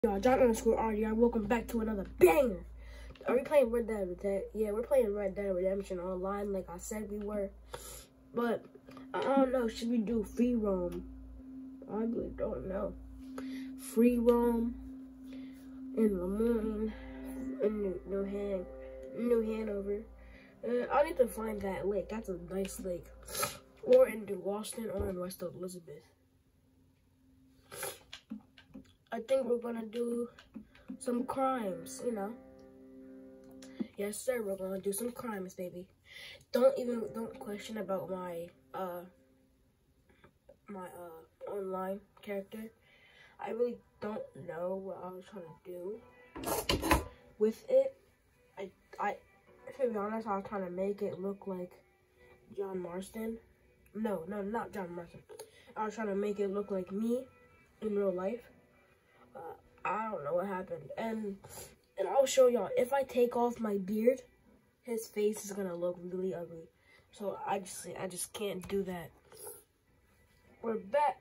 Y'all, John_RDR, welcome back to another banger. Are we playing Red Dead Redemption? Yeah, we're playing Red Dead Redemption online like I said we were. But, I don't know, should we do free roam? I really don't know. Free roam in Lemoyne, in New Hanover. I need to find that lake. That's a nice lake. Or in New Austin or in West Elizabeth. I think we're gonna do some crimes, you know. Yes, sir, we're gonna do some crimes, baby. Don't question about my online character. I really don't know what I was trying to do with it. To be honest, I was trying to make it look like John Marston. No, not John Marston. I was trying to make it look like me in real life. I don't know what happened, and I'll show y'all. If I take off my beard, his face is gonna look really ugly. So I just can't do that. We're back.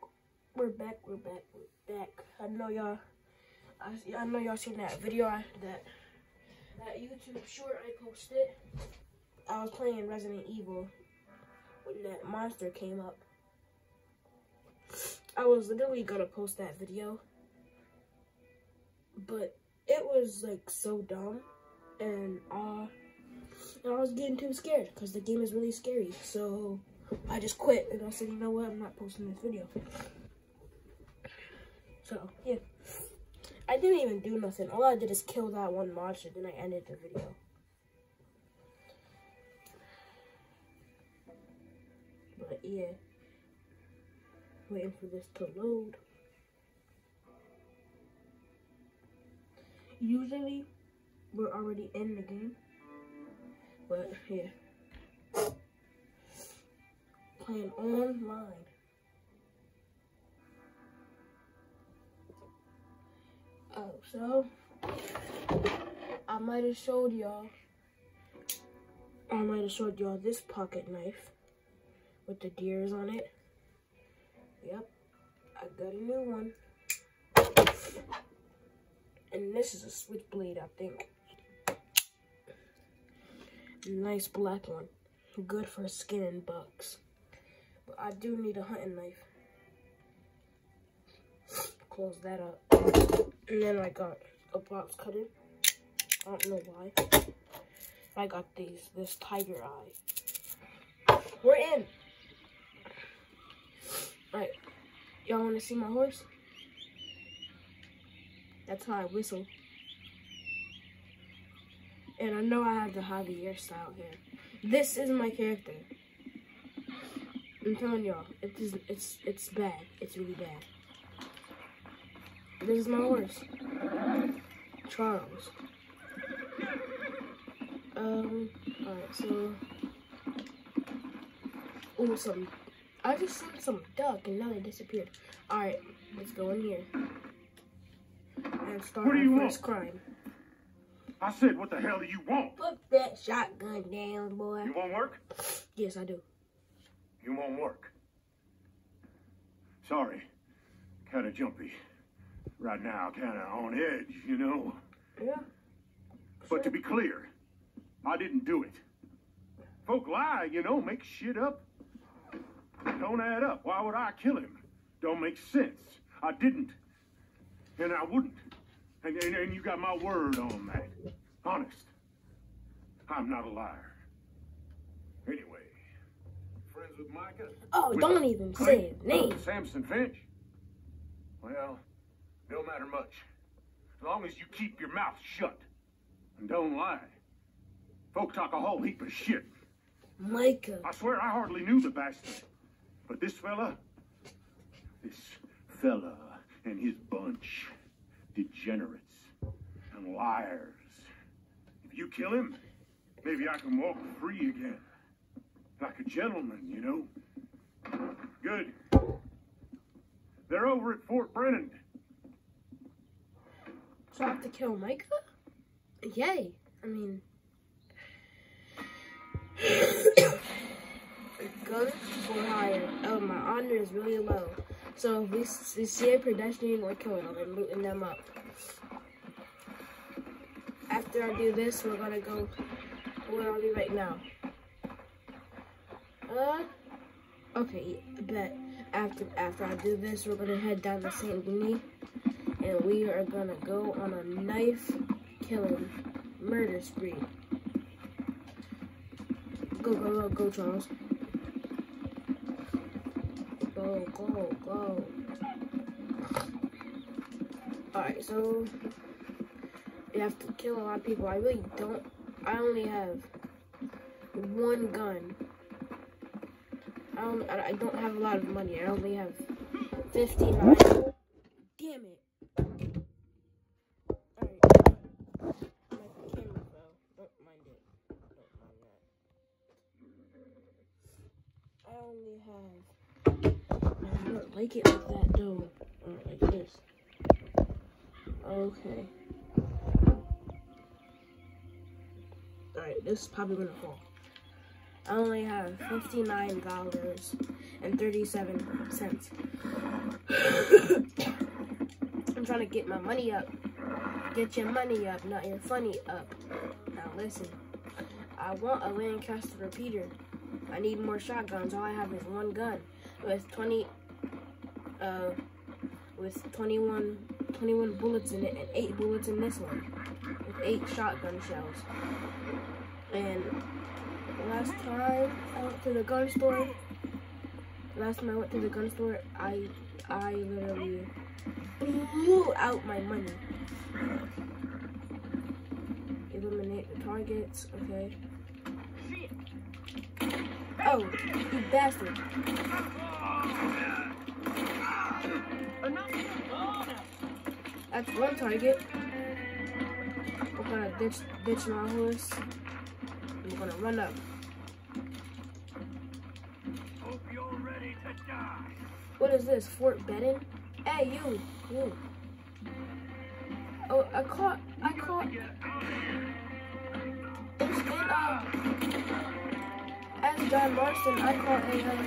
I know y'all seen that video that YouTube short I posted. I was playing Resident Evil when that monster came up. I was literally gonna post that video, but it was like so dumb, and I was getting too scared because the game is really scary. So I just quit, and I said, you know what, I'm not posting this video. So yeah, I didn't even do nothing. All I did is kill that one monster, then I ended the video. But yeah, waiting for this to load. Usually, we're already in the game, but yeah, playing online. Oh, so I might have showed y'all this pocket knife with the deers on it. Yep, I got a new one. And this is a switchblade, I think. Nice black one. Good for skinning bugs. But I do need a hunting knife. Close that up. And then I got a box cutter. I don't know why. I got this tiger eye. We're in. Alright. Y'all want to see my horse? That's how I whistle. And I know I have the Javier style here. This is my character. I'm telling y'all, it's bad. It's really bad. This is my horse, Charles. Alright, so I just seen some duck and now they disappeared. Alright, let's go in here and start our first crime. I said, what the hell do you want? Put that shotgun down, boy. You want work? Yes, I do. You want work? Sorry, kind of jumpy. Right now, kind of on edge, you know? Yeah. But to be clear, I didn't do it. Folk lie, you know, make shit up. Don't add up. Why would I kill him? Don't make sense. I didn't. And I wouldn't. And you got my word on that. Honest. I'm not a liar. Anyway, friends with Micah? Oh, don't even say his name. Samson Finch? Well, don't matter much. As long as you keep your mouth shut. And don't lie. Folk talk a whole heap of shit. Micah. I swear I hardly knew the bastard. But this fella and his bunch, degenerates and liars. If you kill him, maybe I can walk free again. Like a gentleman, you know? Good. They're over at Fort Brennan. So I have to kill Micah? Yay. I mean... Guns for hire. Oh, my honor is really low. So if we see a pedestrian, we're killing them and looting them up. After I do this, we're gonna go where are we right now? Okay, bet. After I do this, we're gonna head down to St. Louis, and we are gonna go on a knife killing murder spree. Go, go, go, go, Charles. Go, go, go. Alright, so you have to kill a lot of people. I only have one gun. I don't have a lot of money. I only have 59. Damn it. Alright. My camera fell. Don't mind it. Don't mind that. I only have... I don't like it like that though. Or like this. Okay. Alright, this is probably gonna fall. I only have $59.37. I'm trying to get my money up. Get your money up, not your funny up. Now listen, I want a Lancaster repeater. I need more shotguns. All I have is one gun with 21 bullets in it and 8 bullets in this one with 8 shotgun shells. And last time I went to the gun store, I literally blew out my money. Eliminate the targets, okay. Oh, you bastard. That's one target. We're gonna ditch my horse. I'm gonna run up. Hope you're ready to die. What is this? Fort Benning? Hey, you. Oh, I caught. As John Marston, I caught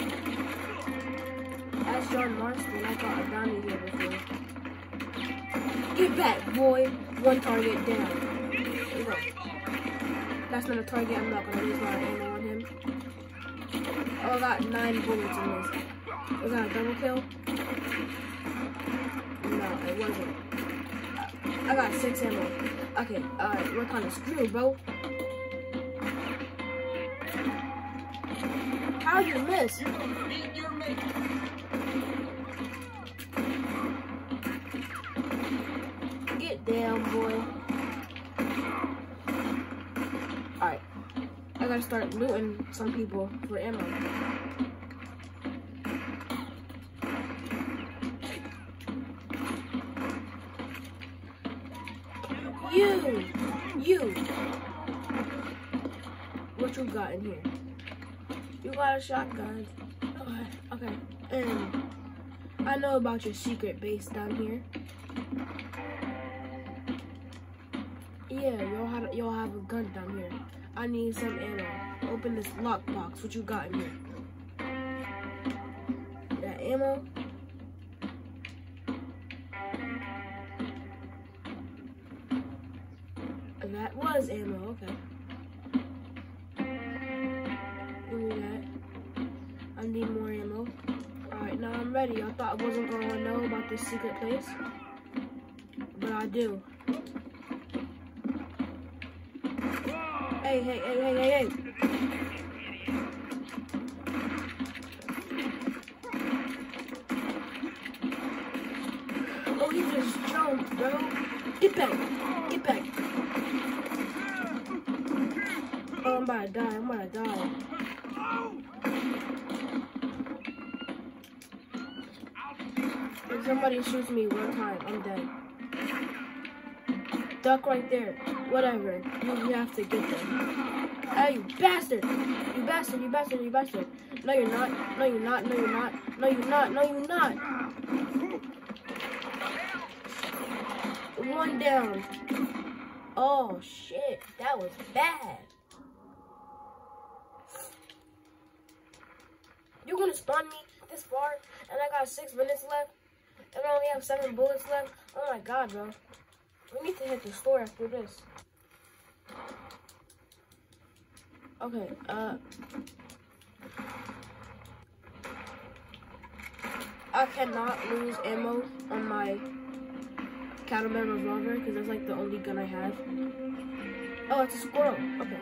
a bounty here before. Get back, boy. One target down. There you go. That's not a target. I'm not gonna use my ammo on him. Oh, I got 9 bullets in this. Was that a double kill? No, it wasn't. I got 6 ammo. Okay, we're kind of screwed, bro. How you miss? Get down, boy. Alright. I gotta start looting some people for ammo. You! What you got in here? You got a shotgun. Okay. And I know about your secret base down here. Yeah, y'all have a gun down here. I need some ammo. Open this lockbox. What you got in here? That ammo? That was ammo, okay. Give me that. I need more ammo. Alright, now I'm ready. I thought I wasn't going to know about this secret place. But I do. Hey. Oh, he just jumped, bro. Get back. Oh, I'm about to die. If somebody shoots me one time, I'm dead. Duck right there. Whatever. You have to get them. Hey, you bastard! You bastard! No, you're not. One down. Oh, shit. That was bad. You're gonna spawn me this far, and I got 6 minutes left, and I only have 7 bullets left? Oh my god, bro. We need to hit the store after this. Okay, I cannot lose ammo on my Cattleman revolver because that's like the only gun I have. Oh, it's a squirrel. Okay.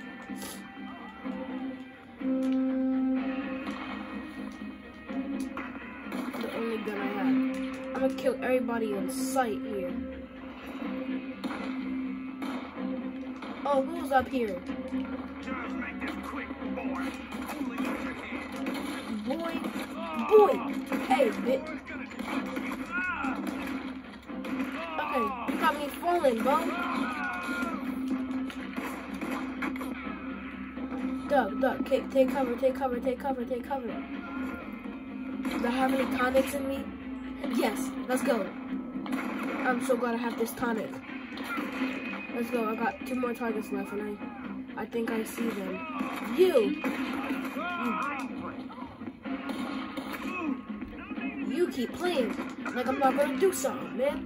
The only gun I have. I'm gonna kill everybody in sight here. Oh, who's up here? Just make this quick, boy. Boy. Hey, bitch. Okay, you got me falling, bro. Duck, take cover. Do I have any tonics in me? Yes, let's go. I'm so glad I have this tonic. Let's go, I got 2 more targets left and I think I see them. You keep playing like I'm not gonna do something, man.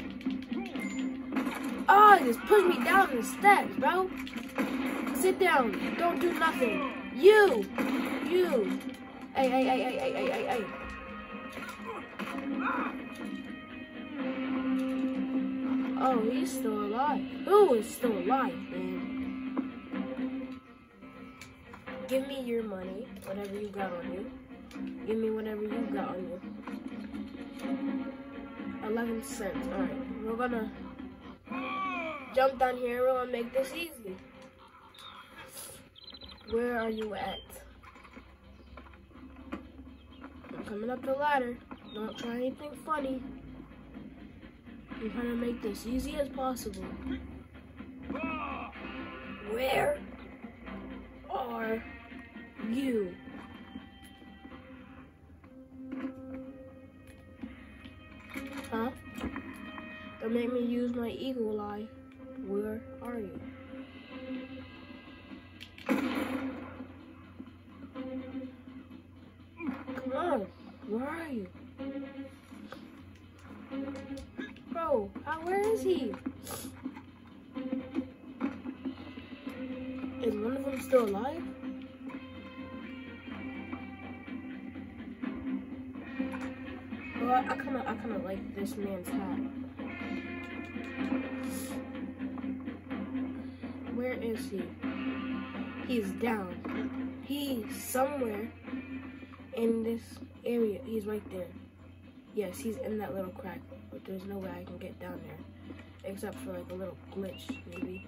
Oh, you just pushed me down in the steps, bro. Sit down, don't do nothing. You. Hey. Oh, he's still alive. Who is still alive, man? Give me your money, whatever you got on you. Give me whatever you got on you. 11 cents. Alright, we're gonna jump down here. We're gonna make this easy. Where are you at? I'm coming up the ladder. Don't try anything funny. I'm trying to make this easy as possible. Where are you? Huh? Don't make me use my eagle eye. Where are you? Come on. Where are you? Bro, where is he? Is one of them still alive? Well, I kind of like this man's hat. Where is he? He's down. He's somewhere in this area. He's right there. Yes, he's in that little crack, but there's no way I can get down there, except for like a little glitch, maybe.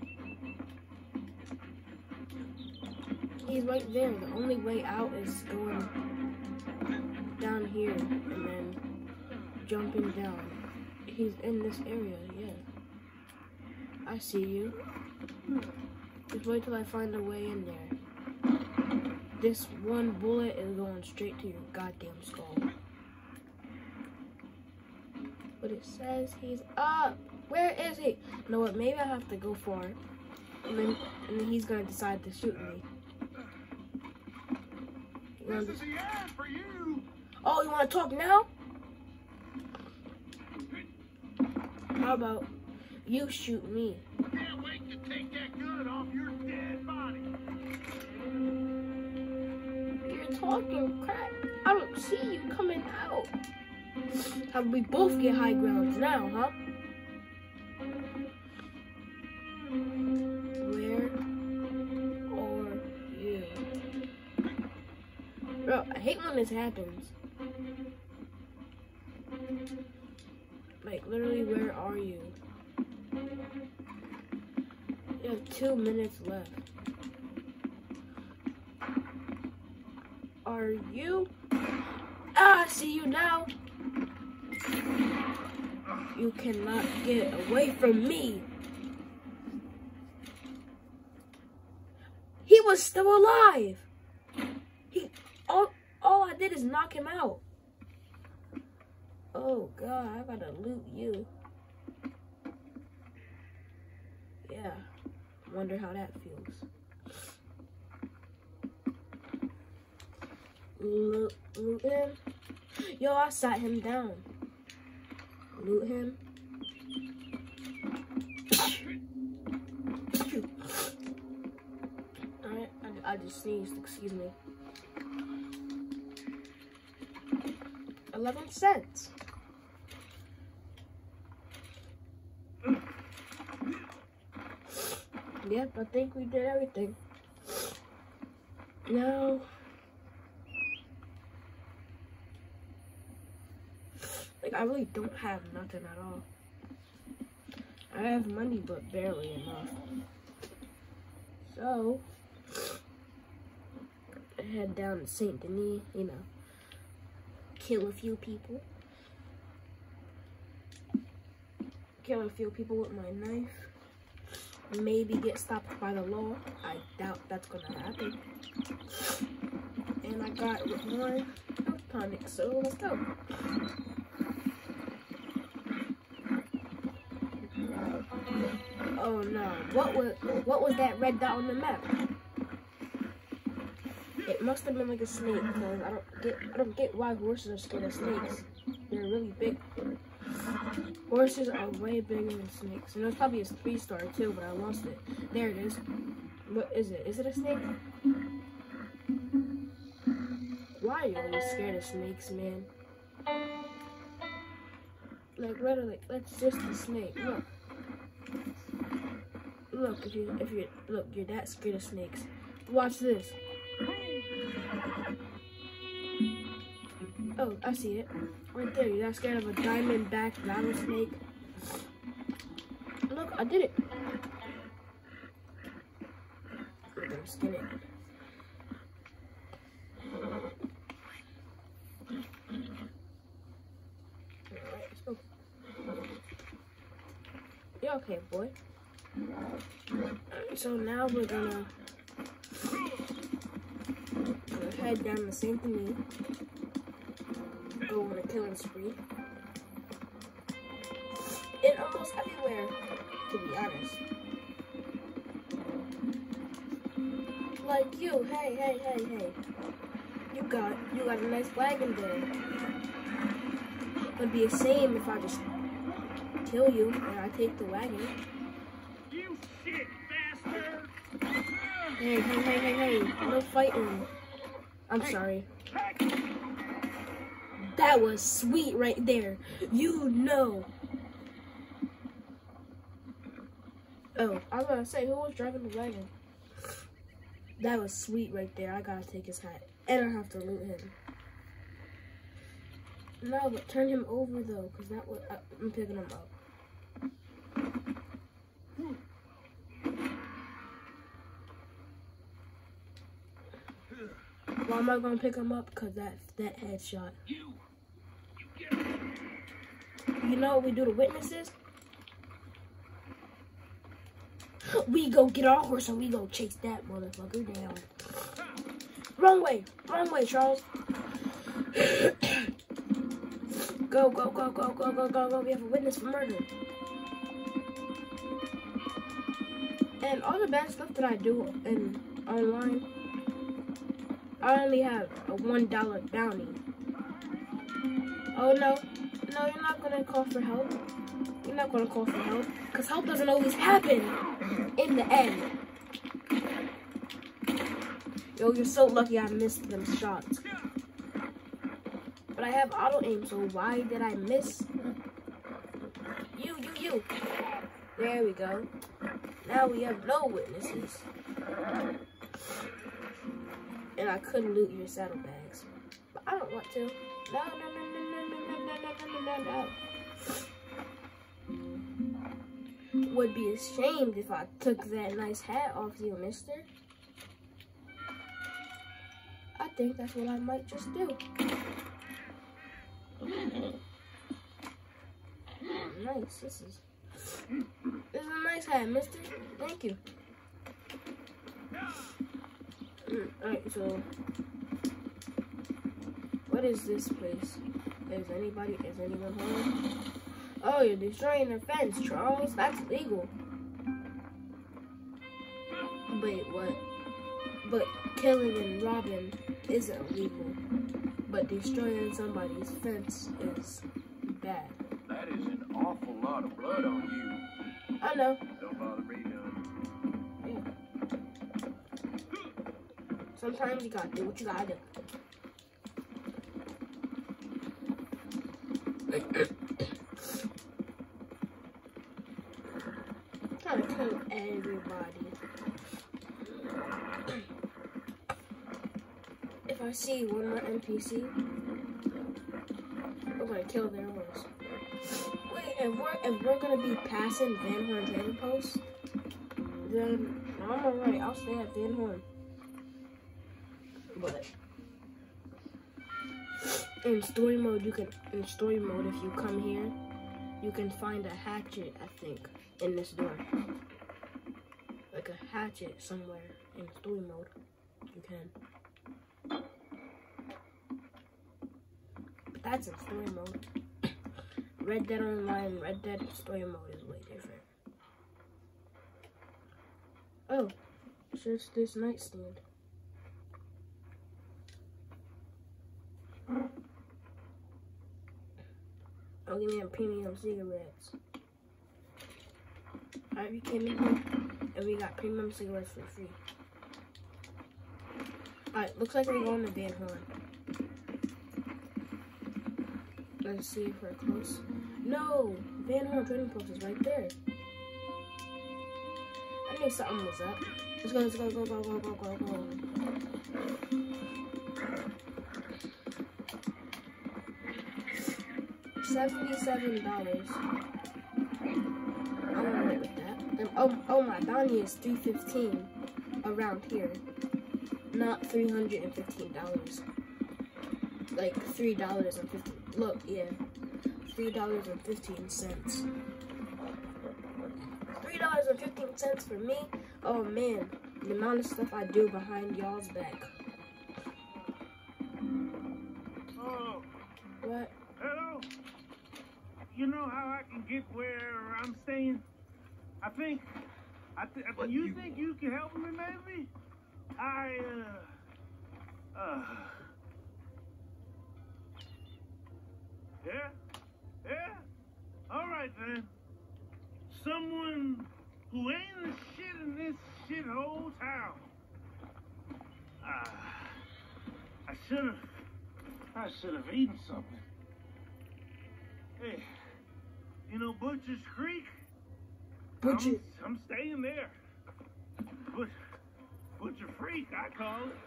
He's right there. The only way out is going down here and then jumping down. He's in this area, yeah. I see you. Just wait till I find a way in there. This one bullet is going straight to your goddamn skull. But it says he's up. Where is he? You know what? Maybe I have to go for it. And then he's gonna decide to shoot me. This is the end for you. Oh, you wanna talk now? How about you shoot me? Can't wait to take that gun off your dead body. You're talking crap. I don't see you coming out. How we both get high grounds now, huh? Where are you? Bro, I hate when this happens. Like, literally, where are you? You have 2 minutes left. Are you? Ah, I see you now. You cannot get away from me. He was still alive. All I did is knock him out. Oh God, I gotta loot you. Yeah, wonder how that feels. Loot him. Yo, I sat him down. Loot him. I just sneezed, excuse me. 11 cents. Yep, I think we did everything. Now, like, I really don't have nothing at all. I have money, but barely enough. So, I head down to Saint Denis, you know, kill a few people. Kill a few people with my knife. Maybe get stopped by the law. I doubt that's gonna happen. And I got more health tonic, so let's go. Oh no! What was that red dot on the map? It must have been like a snake, because I don't get why horses are scared of snakes. They're really big. Horses are way bigger than snakes. And it was probably a 3-star too, but I lost it. There it is. What is it? Is it a snake? Why are you always scared of snakes, man? Like literally, that's just a snake. Look. Look, if you look, you're that scared of snakes. Watch this. Oh, I see it. Right there. You're not scared of a diamondback rattlesnake. Look, I did it. I'm gonna skin it. Alright, let's go. You're okay, boy. So now we're gonna head down to Saint Denis. Go on a killing spree. And almost everywhere, to be honest. Like you, hey. You got a nice wagon there. It'd be a shame if I just kill you and I take the wagon. You shit bastard! Hey, no fighting. I'm sorry. That was sweet right there. You know. Oh, I was gonna say, who was driving the wagon? That was sweet right there. I gotta take his hat. And I have to loot him. No, but turn him over though, because that was, I'm picking him up. Why am I gonna pick him up? Because that headshot. You know what we do to witnesses? We go get our horse and we go chase that motherfucker down. Wrong way, Charles. Go. We have a witness for murder. And all the bad stuff that I do online, I only have a $1 bounty. Oh no, you're not gonna call for help. You're not gonna call for help, because help doesn't always happen in the end. Yo, you're so lucky I missed them shots. But I have auto aim, so why did I miss? You. There we go. Now we have no witnesses. And I couldn't loot your saddlebags. But I don't want to. No. Would be ashamed if I took that nice hat off you, mister. I think that's what I might just do. Nice, this is a nice hat, mister. Thank you. Alright, so what is this place? Is anyone home? Oh, you're destroying the fence, Charles. That's legal. Wait, what? But killing and robbing isn't legal. But destroying somebody's fence is bad. That is an awful lot of blood on you. I know. Don't bother me none. Sometimes you gotta do what you gotta do. I'm trying to kill everybody. If I see one more NPC, we're gonna kill their horse. Wait, if we're gonna be passing Van Horn Trading Post, then I'm alright. I'll stay at Van Horn. But in story mode, if you come here, you can find a hatchet, I think, in this door. Like a hatchet somewhere in story mode. You can. But that's in story mode. Red Dead Online, Red Dead story mode is way different. Oh, it's just this nightstand. Oh, give me a premium cigarettes. Alright, we came in here and we got premium cigarettes for free. Alright, looks like we're going to Van Horn. Let's see if we're close. No! Van Horn Trading Post is right there. I knew something was up. Let's go, let's go, go, go, go, go, go, go. $77. I'm alright with that. And oh, my bounty is $315 around here. Not $315. Like $3.50. Look, yeah. $3.15. $3.15 for me. Oh man, the amount of stuff I do behind y'all's back. Oh. What? Hello? You know how I can get where I'm staying? You think you can help me, maybe? Yeah? Yeah? All right, then. Someone who ain't the shit in this shithole town. I should have eaten something. Hey, you know Butcher's Creek? I'm staying there. Butcher Freak, I call it.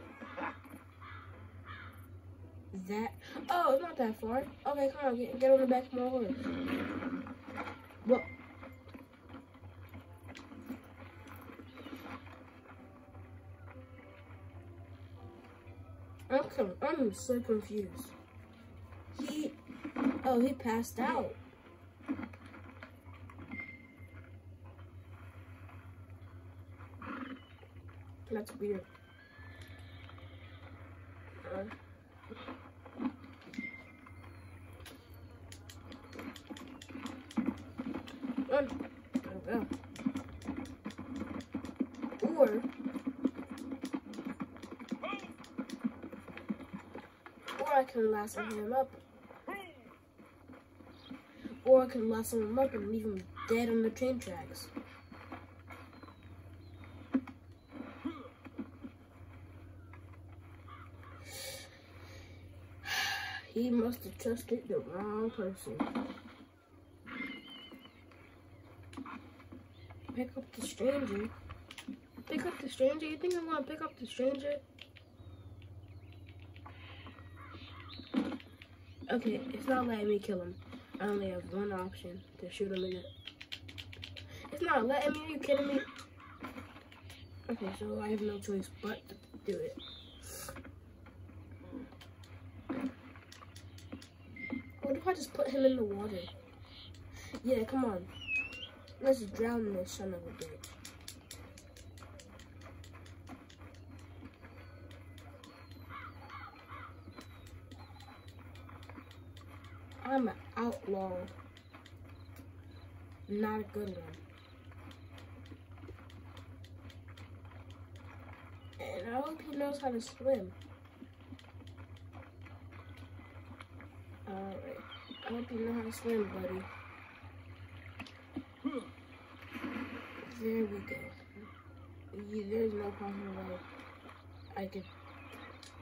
That? Oh, it's not that far. Okay, come on, get on the back of my horse. Well, I'm so confused. He passed out. That's weird. Or I can lasso him up. Or I can lasso him up and leave him dead on the train tracks. He must have trusted the wrong person. Pick up the stranger. Pick up the stranger? You think I'm gonna pick up the stranger? Okay, it's not letting me kill him. I only have one option to shoot him in it. It's not letting me, are you kidding me? Okay, so I have no choice but to do it. What if I just put him in the water? Yeah, come on. Let's drown this son of a bitch. I'm an outlaw. Not a good one. And I hope he knows how to swim. Alright. I hope you know how to swim, buddy. There we go. There's no possible way I could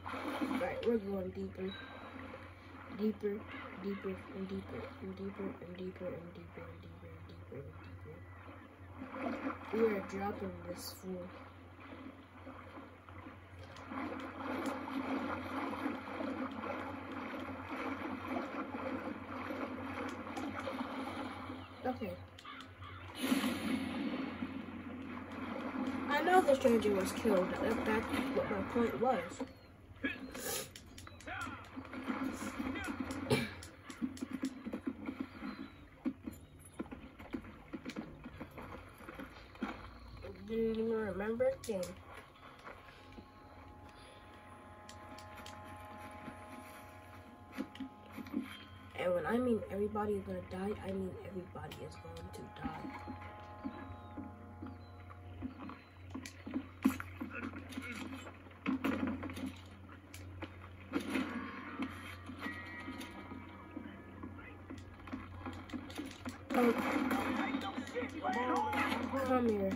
Right, we're going deeper. Deeper, deeper, and deeper, and deeper, and deeper, and deeper, and deeper, and deeper, and deeper. We are dropping this fool. Okay. I know the stranger was killed. That's what my point was. Didn't even remember a thing. And when I mean everybody is gonna die, I mean everybody is going to die. Oh, come here.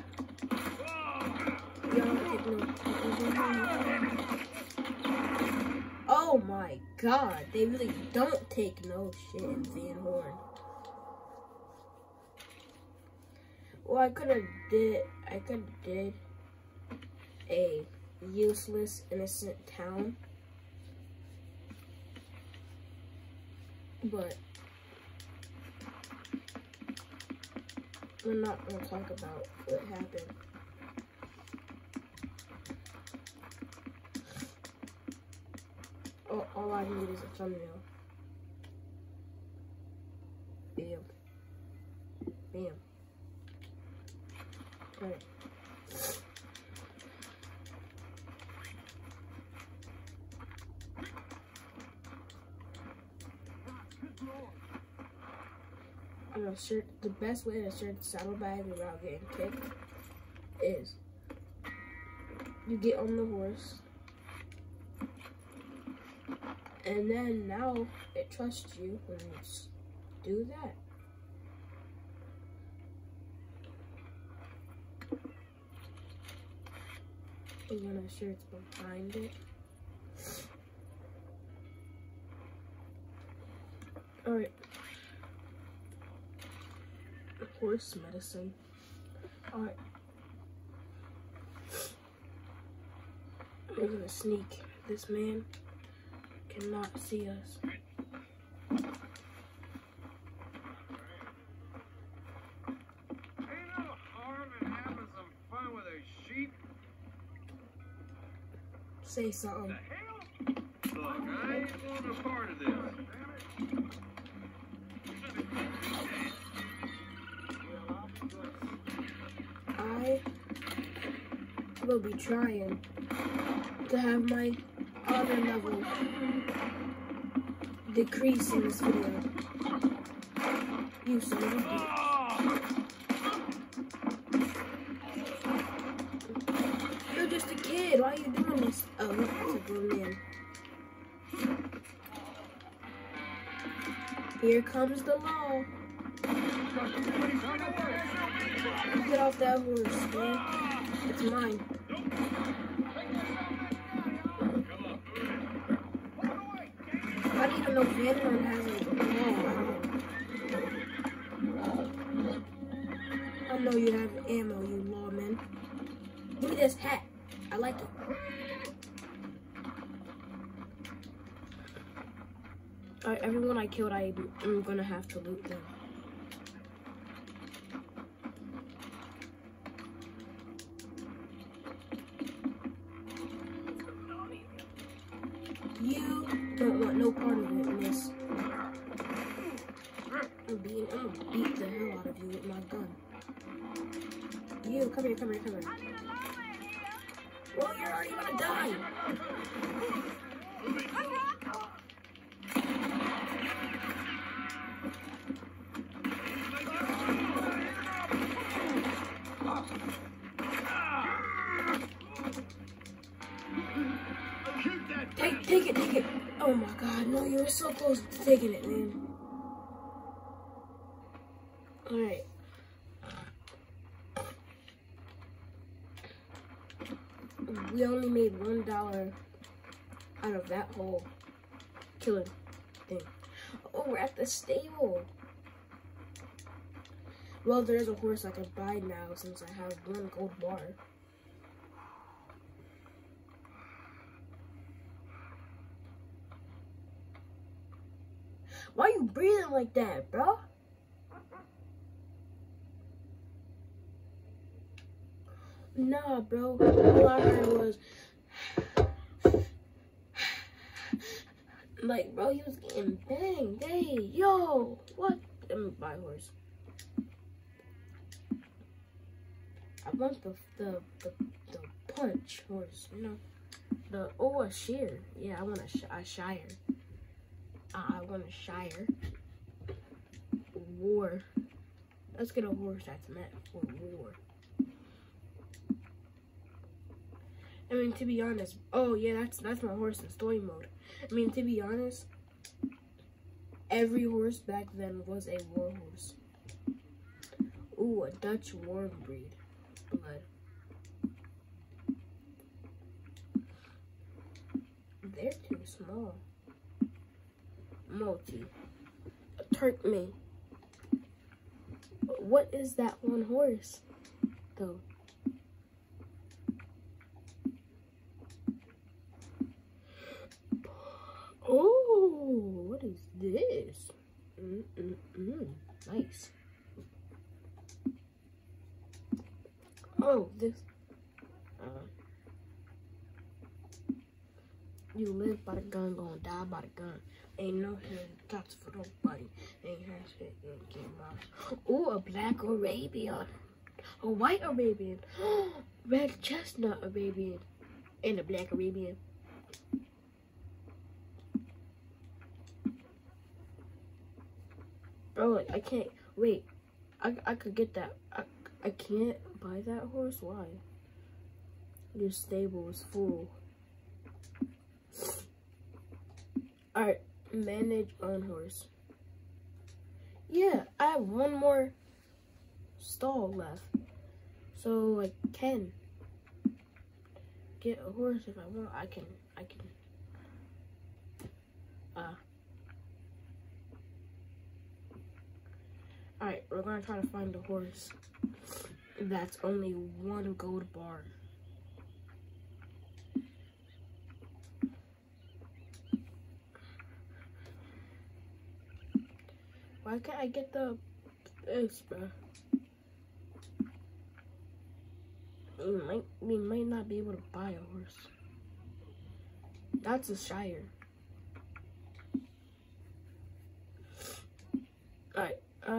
Oh my god, they really don't take no shit in Van Horn. Well, I could have did a useless innocent town, but we're not gonna talk about what happened. All I need is a thumbnail. Bam. Bam. Right. I'm gonna search. The best way to search saddlebags without getting kicked is you get on the horse. And then now it trusts you when you do that. I'm gonna sure it's behind it. Alright. Horse medicine. Alright. We're gonna sneak. This man cannot see us. Ain't no harm in having some fun with a sheep. Say something. The hell? Look, I ain't want a part of this. I will be trying to have my honor level decrease in this video. You son of a bitch. You're just a kid. Why are you doing this? Oh, that's a grown man. Here comes the law. Get off that horse, man. It's mine. I didn't even know Van Horn has a law. I know you have ammo, you lawman. Give me this hat. I like it. Alright, everyone I killed, I'm gonna have to loot them. You don't want no part of it, miss. I'm gonna beat the hell out of you with my gun. You, come here, come here, come here. Well, you're already gonna die. Take it. Oh my god, no, you were so close to taking it, man. Alright. We only made $1 out of that whole killing thing. Oh, we're at the stable. Well, there's a horse I can buy now since I have 1 gold bar. Why are you breathing like that, bro? Nah, bro. All I heard was like, bro, he was getting banged. Hey, yo, what? Let me buy a horse. I want the punch horse, you know. A shear. Yeah, I want a shire. I want a shire. War. Let's get a horse that's meant for war. I mean, to be honest, oh yeah, that's my horse in story mode. I mean, to be honest, every horse back then was a war horse. Ooh, a Dutch warm breed. Blood. They're too small. Multi. A Turkmen. What is that one horse, though? Oh, what is this? Nice. Oh, this. You live by the gun, gonna die by the gun. Ain't no thoughts for nobody. Ain't had shit gonna get by. Oh, a black Arabian. A white Arabian. Red chestnut Arabian. And a black Arabian. Bro, I can't. Wait. I could get that. I can't buy that horse? Why? Your stable is full. Alright, manage on horse. Yeah, I have 1 more stall left. So I can get a horse if I want. I can Alright, we're gonna try to find a horse that's only 1 gold bar. Why can't I get this, bro? We might not be able to buy a horse. That's a shire. Alright,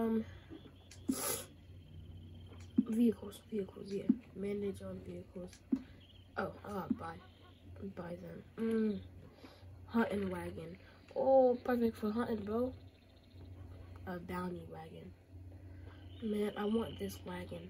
vehicles, yeah. Manage on vehicles. Oh, buy them. Hunting wagon. Oh, perfect for hunting, bro. A bounty wagon. Man, I want this wagon.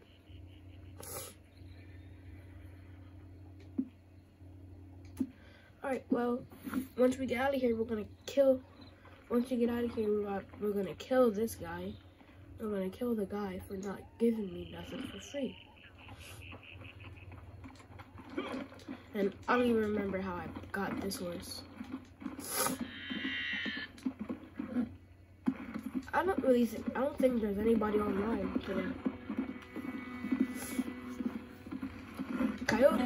Alright, well, once we get out of here, we're gonna kill. Once we get out of here, we're gonna kill this guy. We're gonna kill the guy for not giving me nothing for free. And I don't even remember how I got this horse. I don't think there's anybody online today. Coyote.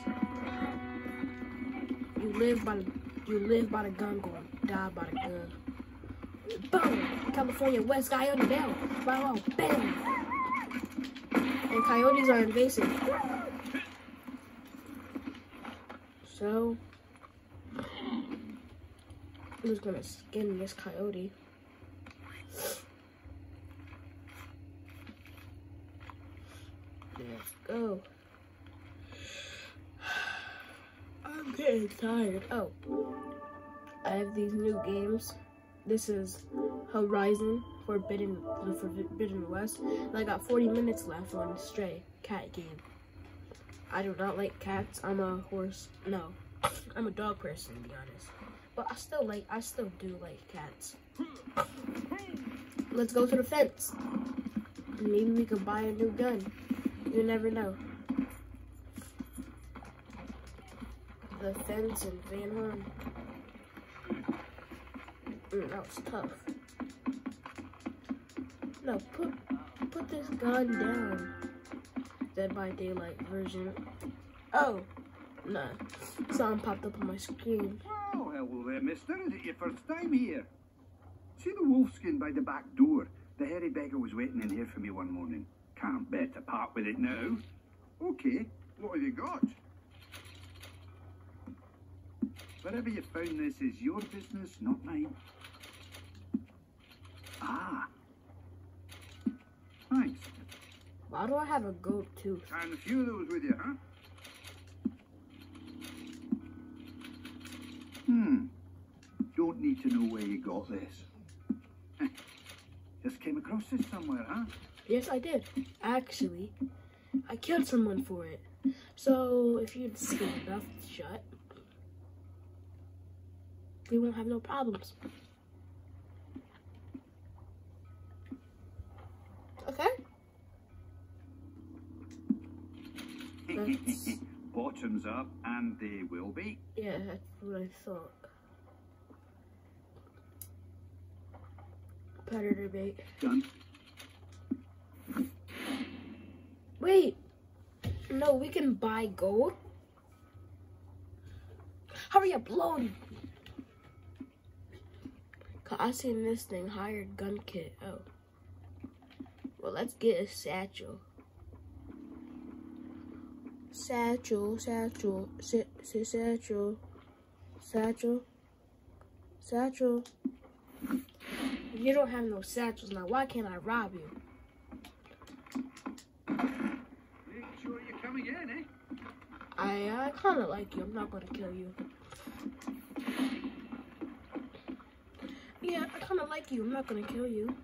You live by the gun, going die by the gun. Boom! California West Coyote down. Wow, bam! And coyotes are invasive. So I'm just gonna skin this coyote. Let's go. I'm getting tired. Oh, I have these new games. This is Horizon Forbidden West. And I got 40 minutes left on Stray cat game. I do not like cats. I'm a horse. No, I'm a dog person, to be honest. But I still do like cats. Let's go to the fence. Maybe we can buy a new gun. You never know. The fence in Van Horn. That was tough. No, put this gun down. Dead by Daylight version. Oh, no. Something popped up on my screen. Oh, hello there, mister. Is it your first time here? See the wolfskin by the back door? The hairy beggar was waiting in here for me one morning. Can't bear to part with it now. Okay, what have you got? Wherever you found this is your business, not mine. Ah. Thanks. Why do I have a gold tooth? And a few of those with you, huh? Don't need to know where you got this. Just came across this somewhere, huh? Yes, I did. Actually, I killed someone for it. So, if you'd see your mouth shut, we won't have no problems. Okay? Bottoms up, and they will be. Yeah, that's what I thought. Predator bait. Done. Wait. No, we can buy gold? Hurry up, load. I seen this thing, hired gun kit. Oh. Well, let's get a satchel. Satchel. You don't have no satchels now. Why can't I rob you? Make sure you come again, eh? I kind of like you. I'm not going to kill you. Yeah, I kind of like you. I'm not going to kill you.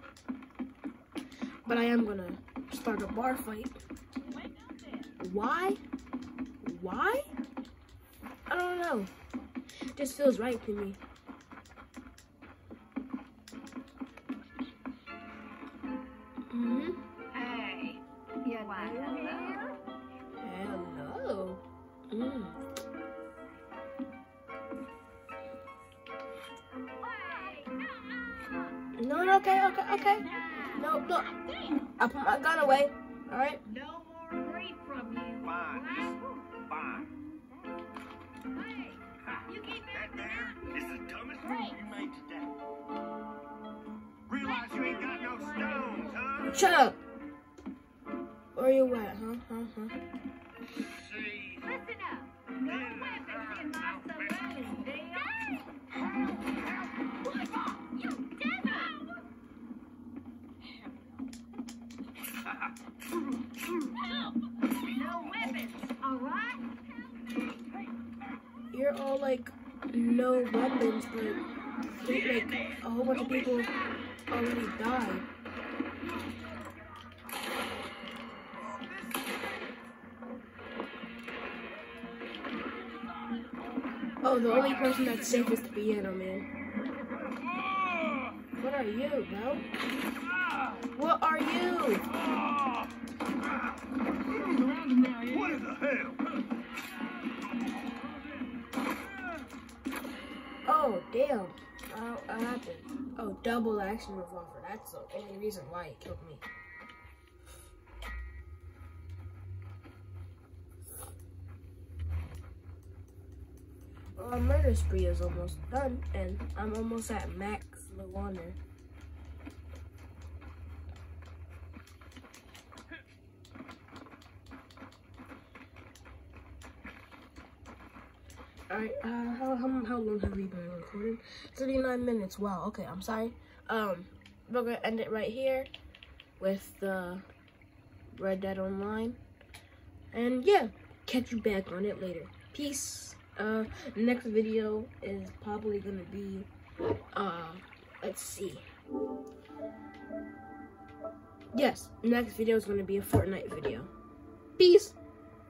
But I am going to start a bar fight. Why? Why? I don't know. It just feels right to me. Hey, you hello? Hello. No, okay. No, look. I put my gun away. All right. No more grief from you. Fine. Fine. Hey, you keep acting out. This is the dumbest move you made today. Realize you ain't got no stones, huh? Shut up. Where you at, huh? See, Listen up. No weapons in my saloon, deal. You devil! No weapons, all right? You're all like, no weapons, but like a whole bunch of people already died. Oh, the only person that's safe is the piano man. What are you, bro? What are you? what in the hell? Oh, damn. What happened? Oh, double action revolver. That's the only reason why he killed me. Well, our murder spree is almost done, and I'm almost at max Lawander. Alright, how long have we been recording? 39 minutes. Wow, okay, I'm sorry. We're gonna end it right here with Red Dead Online. And yeah, catch you back on it later. Peace. Next video is probably gonna be, let's see. Yes, next video is gonna be a Fortnite video. Peace.